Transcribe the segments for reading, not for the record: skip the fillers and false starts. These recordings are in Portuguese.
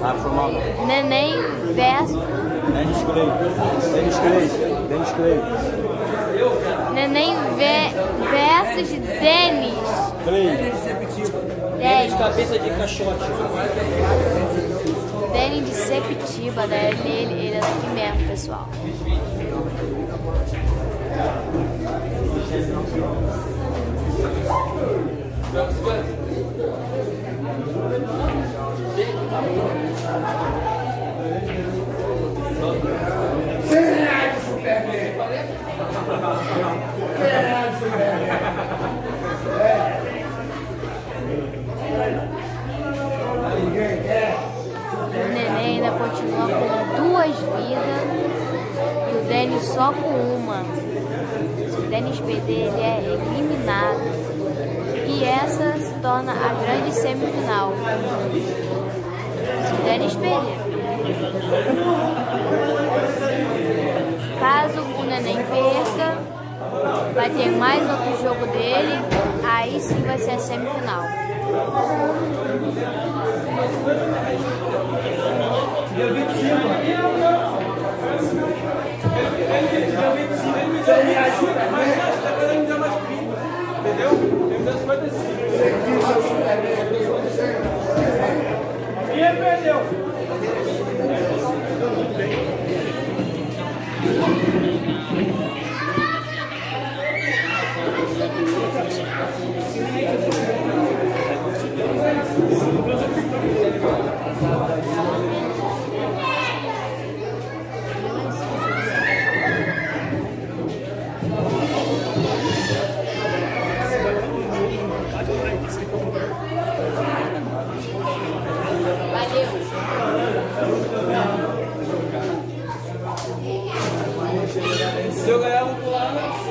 Neném versus... Neném versus Denis. Denis de cabeça de caixote. Denis de Sepetiba, né? Ele é daqui mesmo, pessoal. O neném ainda continua com 2 vidas e o Denis só com uma. Se o Denis perder, ele é eliminado. E essa se torna a grande semifinal. Se o Denis perder. Caso o neném perca, vai ter mais outro jogo dele. Aí sim vai ser a semifinal. Deu 25. Entendeu? Ele deu 55. E ele perdeu. Se eu ganhar, eu vou pular.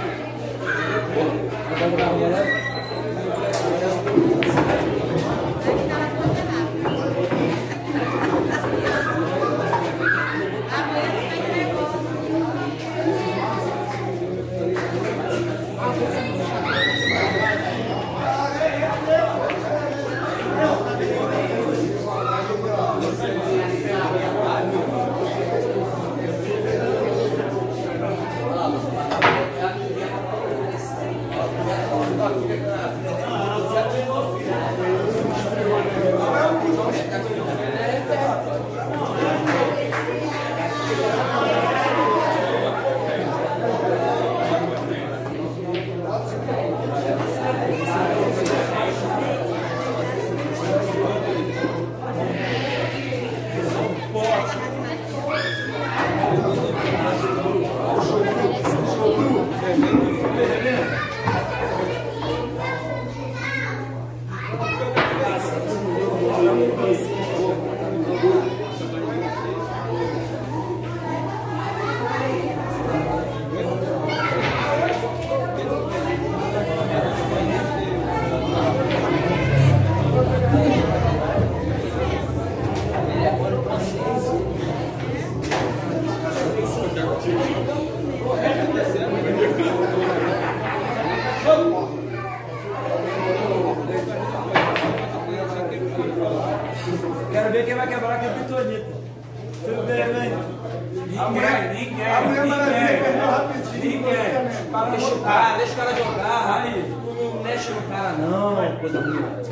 Quero ver quem vai quebrar aqui a pitonita. Tudo bem, né? Ninguém. A mulher maravilha perdeu rapidinho. Ninguém. Deixa o cara jogar. Aí, não mexe no cara, não. Coisa ruim.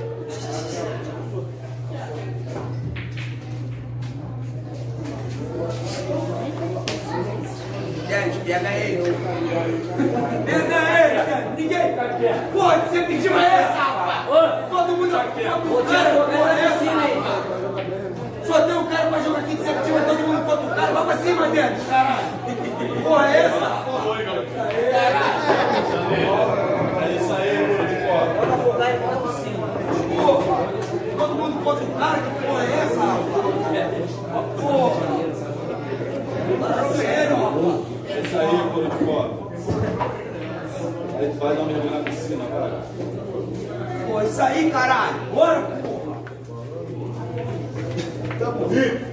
Gente, pega ele. Pega ele. Ninguém. Pô, você pediu essa, rapaz. Todo mundo aqui. Porra, é assim, né? Só tem um cara pra jogar aqui de Sepetiba, todo mundo contra o cara. Vai pra cima dele, caralho. Porra, é essa? É isso aí, mano, de fora. Bora afogar e bora pra cima. Porra, todo mundo contra o cara, que porra é essa, rapaz? Porra. Sério, rapaz. É isso aí, mano, de fora. Aí tu vai dar uma mergulho na piscina, cara. Pô, isso aí, caralho. Bora, porra. Tamo rico.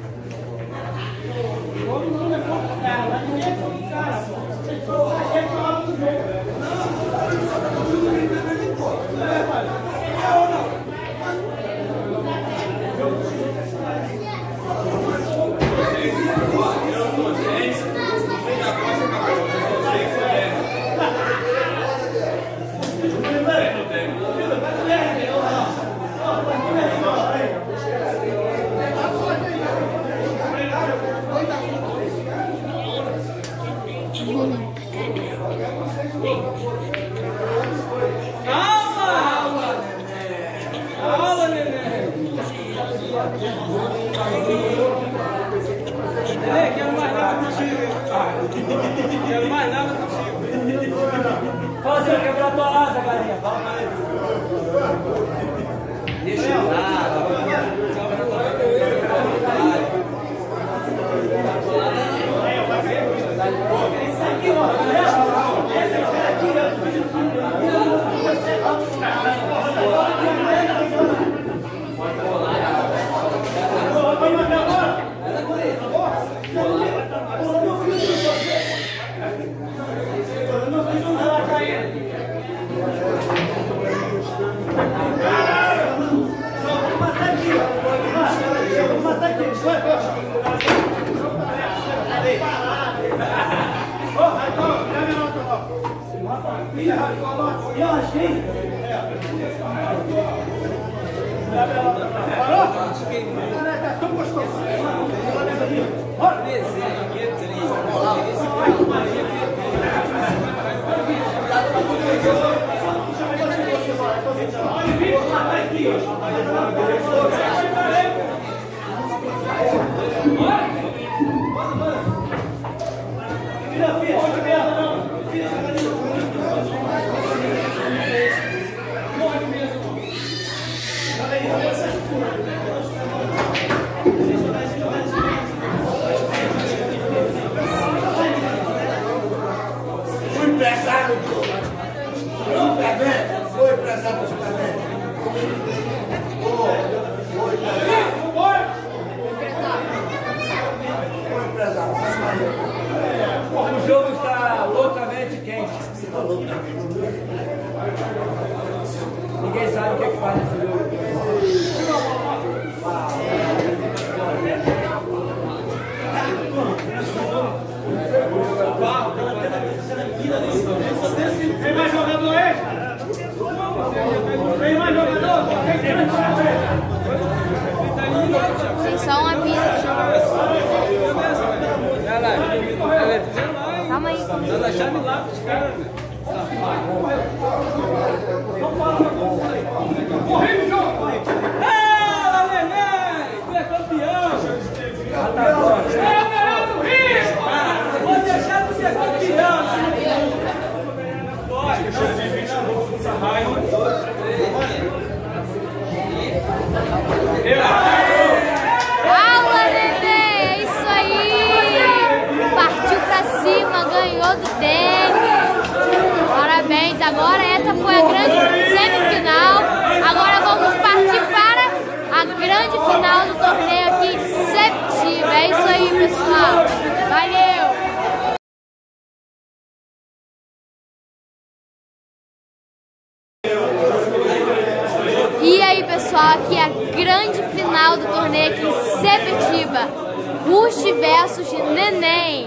Não levou pro cara, mas não ia pro cara, pô. A gente fala do jogo. Não, só tá todo mundo gritando ali, pô. Não é, pai? É ou não? Calma, neném! Neném, quero mais nada contigo! Quero mais nada contigo! Fala assim, eu quebrar tua asa, galinha! Fala mais! Deixa eu lá! O jogo está loucamente quente. Ninguém sabe o que é que faz nesse jogo. Tem mais jogador aí? Tem mais jogador? Tem só uma vida. Calma aí. Nós achamos milagre dos caras. Não fala pra todos aí. Correndo o jogo! Ela, neném! Tu é campeão! É o melhor do Rio! Vou deixar de ser campeão! Calma, neném! É isso aí! Partiu pra cima, ganhou do Denis! Parabéns! Agora essa foi a grande semifinal. Agora vamos partir para a grande final do torneio aqui de Sepetiba. É isso aí, pessoal! Valeu! E aí, pessoal, aqui é a grande final do torneio aqui em Sepetiba. Rush versus Neném.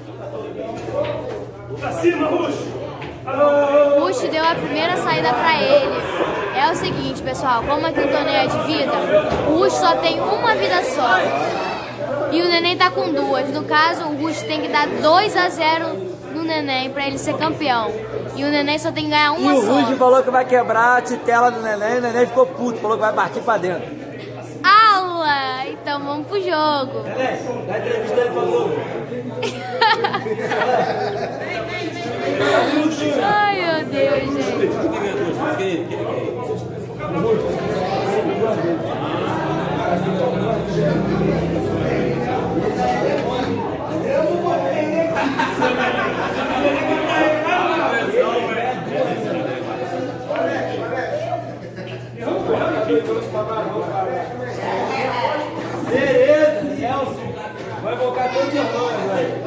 Pra cima, Rush! Rush deu a primeira saída pra ele. É o seguinte, pessoal, como aqui o torneio é de vida, o Rush só tem uma vida só. E o Neném tá com duas. No caso, o Rush tem que dar 2-0 no Neném pra ele ser campeão. E o Neném só tem que ganhar uma só. E o Ruge falou que vai quebrar a titela do Neném, o Neném ficou puto, falou que vai partir pra dentro. Aula! Então vamos pro jogo. Neném, dá entrevista aí pra Globo. Ai, meu Deus, gente. Beleza, Nelson. Vai voltar todos os nomes, velho.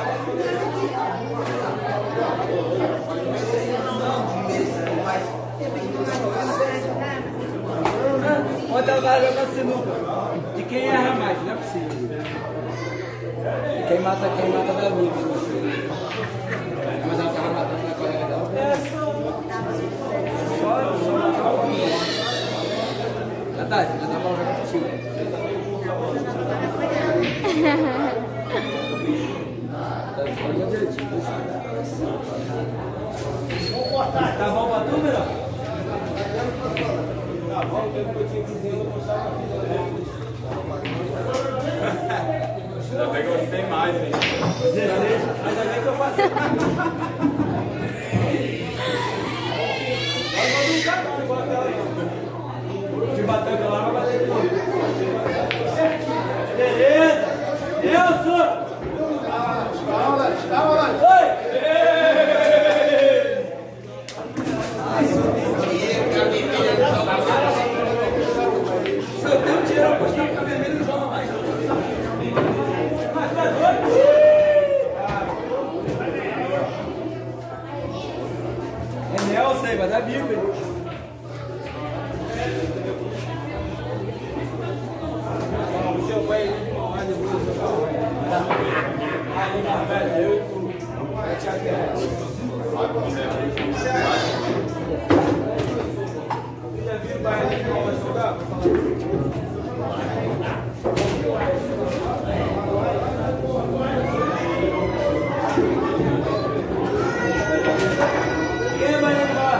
Ontem ela vai jogar sinuca. De quem erra mais, não é possível. Quem mata da luta. Mas ela tava matando na colega dela. Já tá mal jogando contigo. Tá bom pra tu, melhor? Tá bom, eu tinha que dizer, eu vou mostrar uma vida. Ainda bem que eu gostei mais, hein? 16, ainda bem que eu passei. Se bater lá, vai bater de novo. Beleza! Nelson! Calma! Oi! Se eu tenho dinheiro, eu apostar com a vermelha não joga mais. É Nelson aí, vai dar bico, hein? O seu pai mais de boa, aí na velha, eu e tu. Vai te aguentar. Já viu o bairro que vai jogar? Quem vai levar?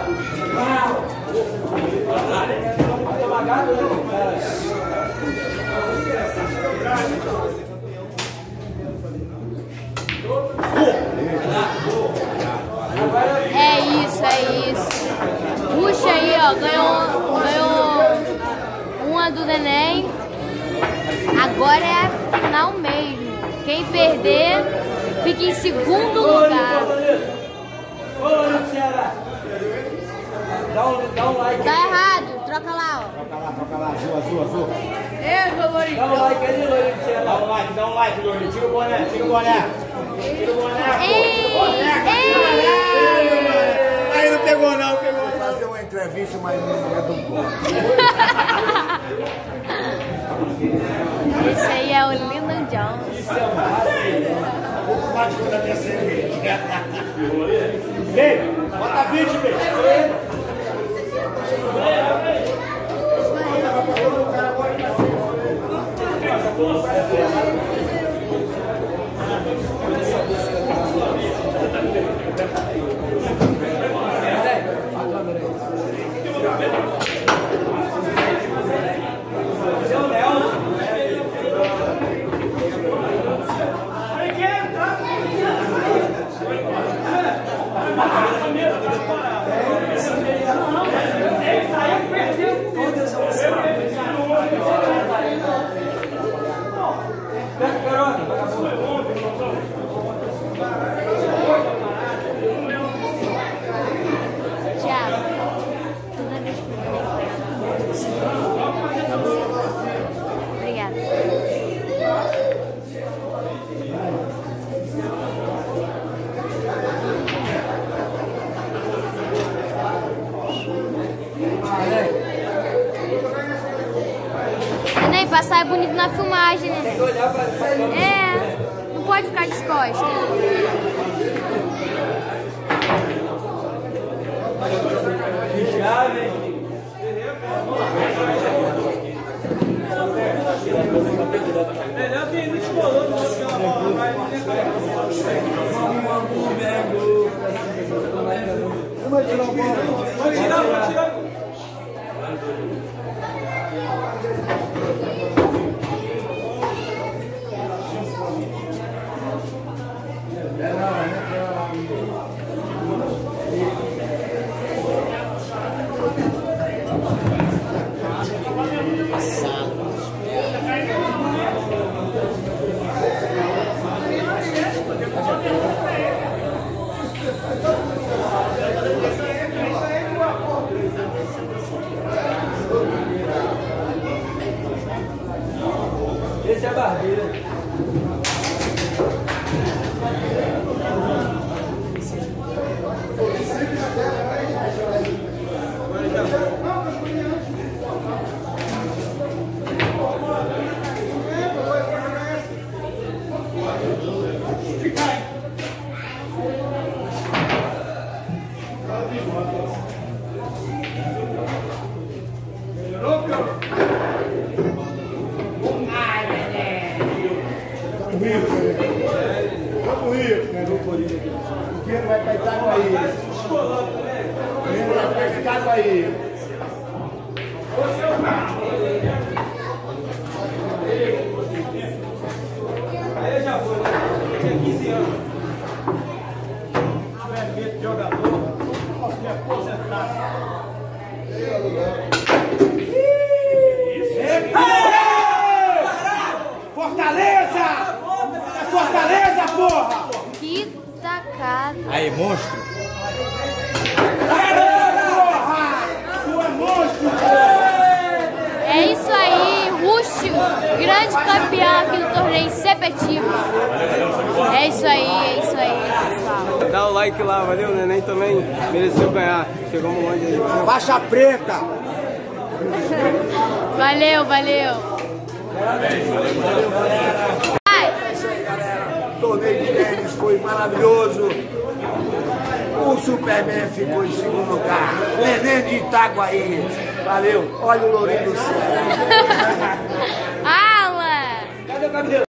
É isso. Puxa aí, ó. Ganhou uma do neném. Agora é a final mesmo. Quem perder fica em segundo lugar. Dá um like. Tá errado, troca lá, ó. Troca lá, azul. Meu Lourinho. Dá um like aí, Lourinho. Dá um like, Lourinho. Tira o boné. Aí não pegou não. Vou fazer uma entrevista, mas não é do bom. Esse aí é o Lyndon Johnson. Isso é um máximo. Pouco mais da minha cerveja. Vem, bota 20, velho. Seu Nelson. Tiago, toda vez que obrigada. Nem passar é bonito na filmagem, né? Tem que olhar pra ele. É, não pode ficar de costas. De chave. Melhor que ele descolou do que a bola vai. Vamos tirar. Esse é a barbeira. Luiz. O dinheiro vai para Itaguaí. O dinheiro vai para Itaguaí. Aí eu já vou, né? Tinha 15 anos. Se tiver medo de jogador, eu posso me aposentar. Fortaleza! É Fortaleza, porra! Que tacada. Aí, monstro. Porra! Tu é monstro! É isso aí, Rústio, grande campeão aqui do torneio Sepetiba. É isso aí, pessoal. Dá o like lá, valeu? O neném também mereceu ganhar. Chegou um monte aí. Faixa preta! Valeu. É isso aí, galera. O torneio de tênis foi maravilhoso. O Superman ficou em segundo lugar. Neném de Itaguaí. Valeu. Olha o lourinho do céu. Alan!